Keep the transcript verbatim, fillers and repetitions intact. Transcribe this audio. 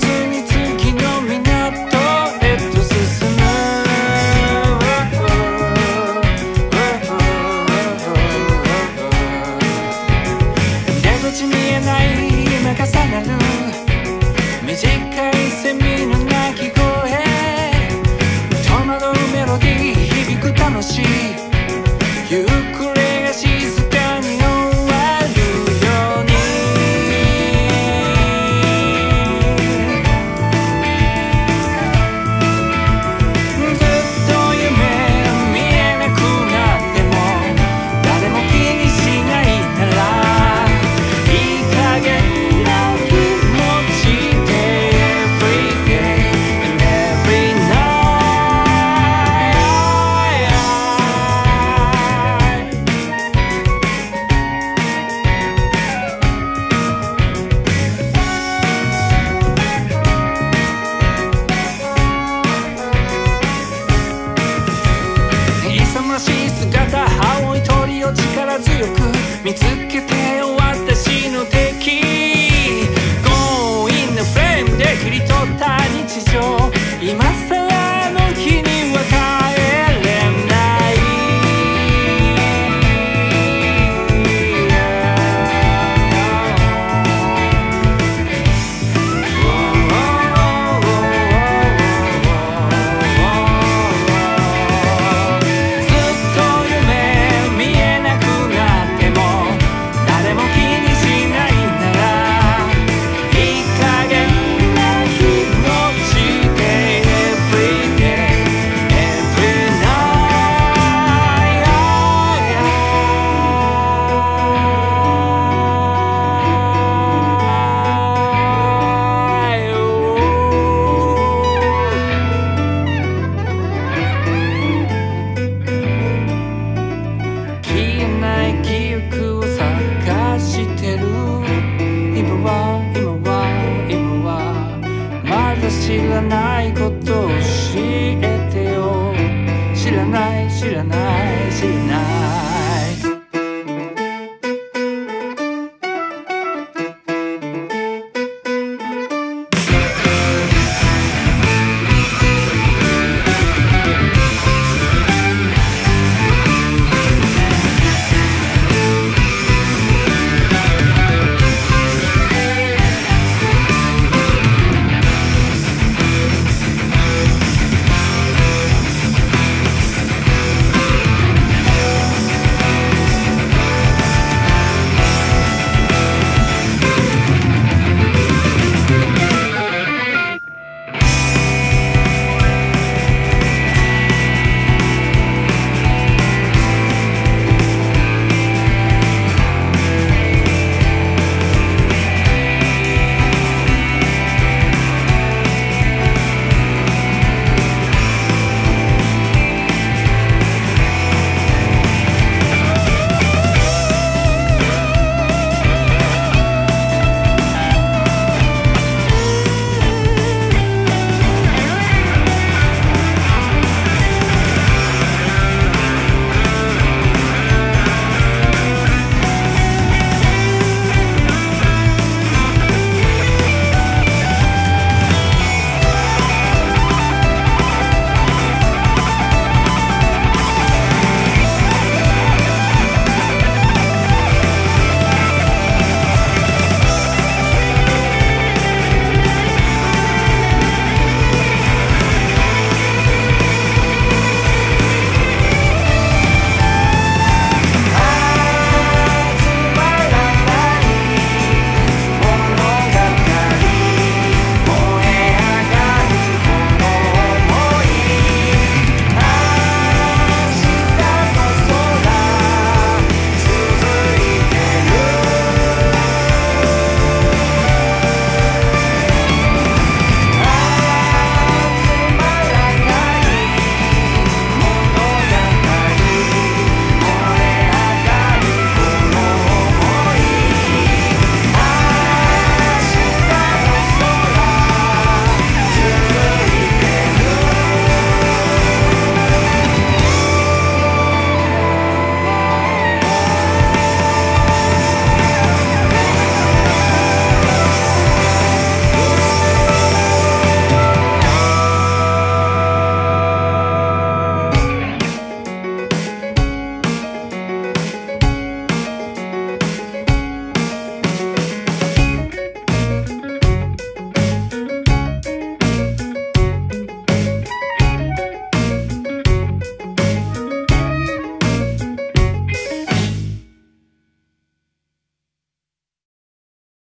に次の港へと進む。出口見えない夢重なる短いセミの鳴き声、戸惑うメロディー響く魂、ゆっくりが静かに終わるように。ずっと夢見えなくなっても誰も気にしないなら、いい加減な気持ちで Every day and every night。 勇ましい姿、青い鳥を力強く見つけて私の敵。 Go in the flame で切り取った日常、今さらの日には帰れない。ずっと夢見えなくなっても誰も気にしないなら、いい加減な気持ちで Every day every night。 消えない記憶を探してる。今は今は今はまだ知らないことを教えてよ。知らない知らない